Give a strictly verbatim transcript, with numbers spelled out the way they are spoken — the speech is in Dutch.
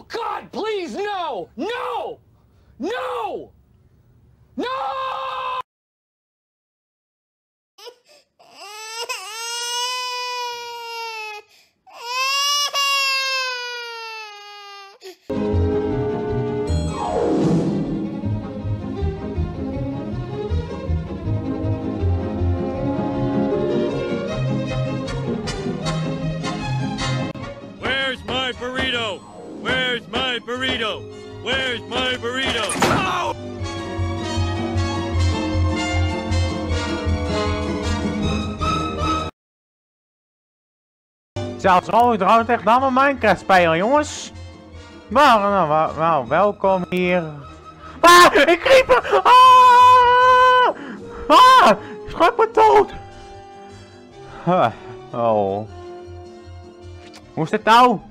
God, please, no! No! No! No! Where's my burrito? Where's my burrito? Where's my burrito? Oh! Zelfs al trouwens echt dan een Minecraft spelen, jongens. Maar nou, nou, nou, welkom hier. Ah, ik creeper! Ah! Ah! Schrik me dood! Ah, oh. Hoe is dit nou?